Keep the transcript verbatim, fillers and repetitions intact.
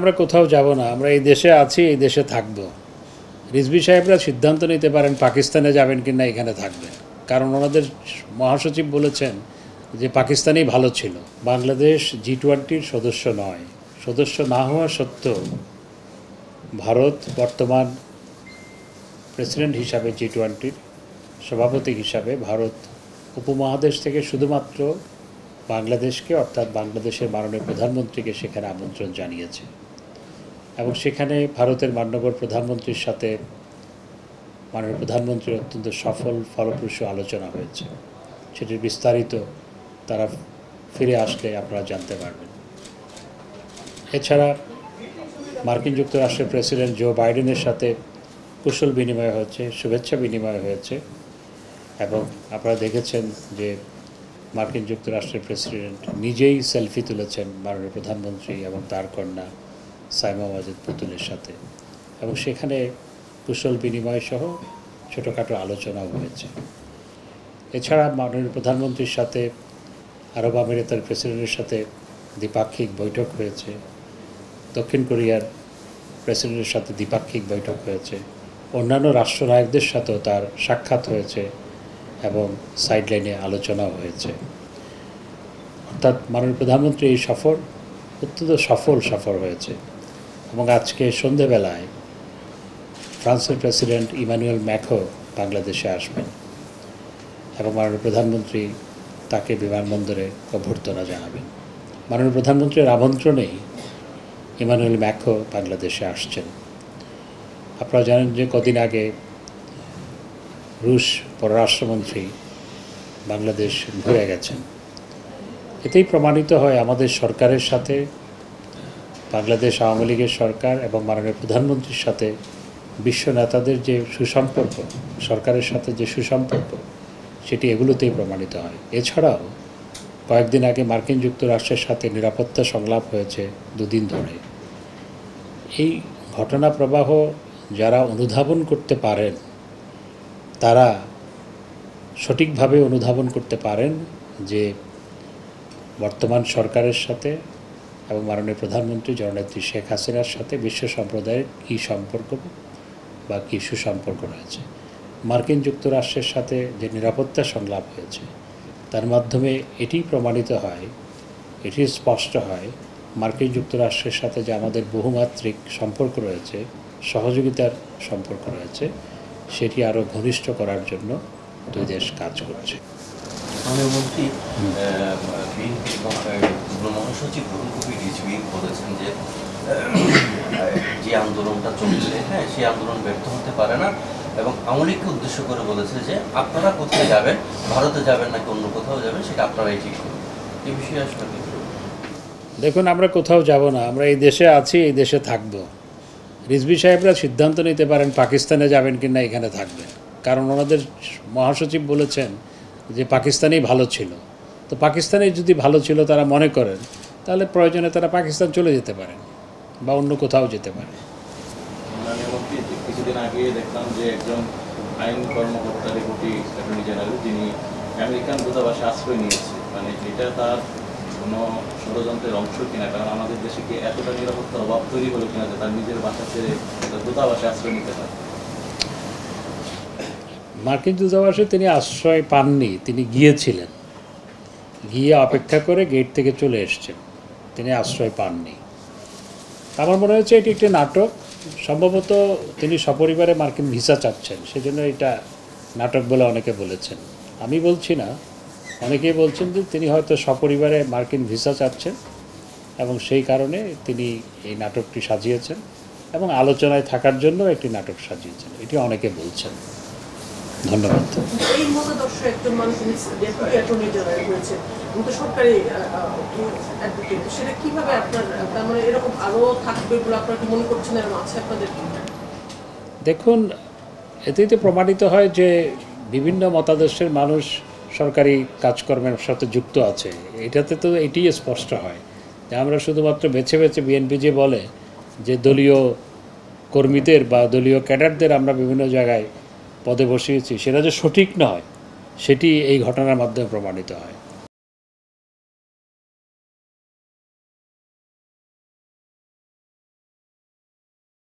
আমরা কোথাও যাব না, আমরা এই দেশে আছি, এই দেশে থাকব। রিজভী সাহেবরা সিদ্ধান্ত নিতে পারেন পাকিস্তানে যাবেন কি না এখানে থাকবেন, কারণ ওনাদের মহাসচিব বলেছেন যে পাকিস্তানই ভালো ছিল। বাংলাদেশ জি টোয়েন্টির সদস্য নয়, সদস্য না হওয়া সত্ত্বেও ভারত বর্তমান প্রেসিডেন্ট হিসাবে জি টোয়েন্টির সভাপতি হিসাবে ভারত উপমহাদেশ থেকে শুধুমাত্র বাংলাদেশকে অর্থাৎ বাংলাদেশের মাননীয় প্রধানমন্ত্রীকে সেখানে আমন্ত্রণ জানিয়েছে এবং সেখানে ভারতের মাননীয় প্রধানমন্ত্রীর সাথে মাননীয় প্রধানমন্ত্রীর অত্যন্ত সফল ফলপ্রসূ আলোচনা হয়েছে। সেটির বিস্তারিত তারা ফিরে আসলে আপনারা জানতে পারবেন। এছাড়া মার্কিন যুক্তরাষ্ট্রের প্রেসিডেন্ট জো বাইডেনের সাথে কুশল বিনিময় হয়েছে, শুভেচ্ছা বিনিময় হয়েছে এবং আপনারা দেখেছেন যে মার্কিন যুক্তরাষ্ট্রের প্রেসিডেন্ট নিজেই সেলফি তুলেছেন মাননীয় প্রধানমন্ত্রী এবং তার কন্যা সাইমা ওয়াজেদ পুতুলের সাথে এবং সেখানে কুশল বিনিময় সহ ছোটোখাটো আলোচনাও হয়েছে। এছাড়া মাননীয় প্রধানমন্ত্রীর সাথে আরব আমিরাতের প্রেসিডেন্টের সাথে দ্বিপাক্ষিক বৈঠক হয়েছে, দক্ষিণ কোরিয়ার প্রেসিডেন্টের সাথে দ্বিপাক্ষিক বৈঠক হয়েছে, অন্যান্য রাষ্ট্রনায়কদের সাথেও তার সাক্ষাৎ হয়েছে এবং সাইডলাইনে আলোচনাও হয়েছে। অর্থাৎ মাননীয় প্রধানমন্ত্রী এই সফর অত্যন্ত সফল সফর হয়েছে এবং আজকে সন্ধেবেলায় ফ্রান্সের প্রেসিডেন্ট ইমানুয়েল ম্যাক্রো বাংলাদেশে আসবেন এবং মাননীয় প্রধানমন্ত্রী তাকে বিমানবন্দরে অভ্যর্থনা জানাবেন। মাননীয় প্রধানমন্ত্রীর আমন্ত্রণেই ইমানুয়েল ম্যাক্রো বাংলাদেশে আসছেন। আপনারা জানেন যে কদিন আগে রুশ পররাষ্ট্রমন্ত্রী বাংলাদেশ ঘুরে গেছেন। এতেই প্রমাণিত হয় আমাদের সরকারের সাথে বাংলাদেশ আওয়ামী লীগের সরকার এবং মাননীয় প্রধানমন্ত্রীর সাথে বিশ্ব নেতাদের যে সুসম্পর্ক, সরকারের সাথে যে সুসম্পর্ক, সেটি এগুলোতেই প্রমাণিত হয়। এছাড়াও কয়েকদিন আগে মার্কিন যুক্তরাষ্ট্রের সাথে নিরাপত্তা সংলাপ হয়েছে দুদিন ধরে। এই ঘটনা প্রবাহ যারা অনুধাবন করতে পারেন তারা সঠিকভাবে অনুধাবন করতে পারেন যে বর্তমান সরকারের সাথে এবং মাননীয় প্রধানমন্ত্রী জননেত্রী শেখ হাসিনার সাথে বিশ্ব সম্প্রদায়ের কী সম্পর্ক বা কী সুসম্পর্ক রয়েছে। মার্কিন যুক্তরাষ্ট্রের সাথে যে নিরাপত্তা সংলাপ হয়েছে তার মাধ্যমে এটি প্রমাণিত হয়, এটি স্পষ্ট হয় মার্কিন যুক্তরাষ্ট্রের সাথে যে আমাদের বহুমাত্রিক সম্পর্ক রয়েছে, সহযোগিতার সম্পর্ক রয়েছে, সেটি আরও ঘনিষ্ঠ করার জন্য দুই দেশ কাজ করছে। প্রধানমন্ত্রী মহাসচিব অরুণ কবির রিজভী বলেছেন যে যে আন্দোলনটা চলছে, হ্যাঁ, সেই আন্দোলন ব্যর্থ হতে পারে না এবং আওয়ামী লীগকে উদ্দেশ্য করে বলেছে যে আপনারা কোথায় যাবেন, ভারতে যাবেন নাকি অন্য কোথাও যাবেন সেটা আপনারাই ঠিক করবেন। এই বিষয়ে আসলে দেখুন, আমরা কোথাও যাব না, আমরা এই দেশে আছি, এই দেশে থাকব। রিজভী সাহেবরা সিদ্ধান্ত নিতে পারেন পাকিস্তানে যাবেন কি না এখানে থাকবেন, কারণ ওনাদের মহাসচিব বলেছেন যে পাকিস্তানই ভালো ছিল। তো পাকিস্তানে যদি ভালো ছিল তারা মনে করেন, তাহলে প্রয়োজনে তারা পাকিস্তান চলে যেতে পারেন বা অন্য কোথাও যেতে পারেন। কিছুদিন আগে দেখলাম যে একজন আইন কর্মকর্তা ডেপুটি অ্যাটর্নি জেনারেল যিনি আমেরিকান দূতাবাসে আশ্রয় নিয়েছে, মানে এটা তার কোনো ষড়যন্ত্রের অংশ কিনা, কারণ আমাদের দেশে কি এতটা নিরাপত্তার অভাব তৈরি হলো কিনা যে তার নিজের বাসা ছেড়ে দূতাবাসে আশ্রয় নিতে হয়। মার্কিন দূতাবাসে তিনি আশ্রয় পাননি, তিনি গিয়েছিলেন, গিয়ে অপেক্ষা করে গেট থেকে চলে এসছেন, তিনি আশ্রয় পাননি। আমার মনে হচ্ছে এটি একটি নাটক। সম্ভবত তিনি সপরিবারে মার্কিন ভিসা চাচ্ছেন, সেজন্য এটা নাটক বলে অনেকে বলেছেন। আমি বলছি না, অনেকেই বলছেন যে তিনি হয়তো সপরিবারে মার্কিন ভিসা চাচ্ছেন এবং সেই কারণে তিনি এই নাটকটি সাজিয়েছেন এবং আলোচনায় থাকার জন্য একটি নাটক সাজিয়েছেন, এটি অনেকে বলছেন। ধন্যবাদ। এই মতাদর্শ একজন মানুষ ডেপুটি অ্যাটর্নি জেনারেল হয়েছে, কিন্তু সরকারি অ্যাডভোকেট, সেটা কিভাবে আপনার মানে এরকম আরও থাকবে বলে আপনারা কি মনে করছেন এরকম আছে আপনাদের? দেখুন, এতেই তো প্রমাণিত হয় যে বিভিন্ন মতাদর্শের মানুষ সরকারি কাজকর্মের সাথে যুক্ত আছে। এটাতে তো এটিই স্পষ্ট হয় যে আমরা শুধুমাত্র বেছে বেছে বিএনপি যে বলে যে দলীয় কর্মীদের বা দলীয় ক্যাডারদের আমরা বিভিন্ন জায়গায় পদে বসিয়েছি, সেটা যে সঠিক নয় সেটি এই ঘটনার মাধ্যমে প্রমাণিত হয়।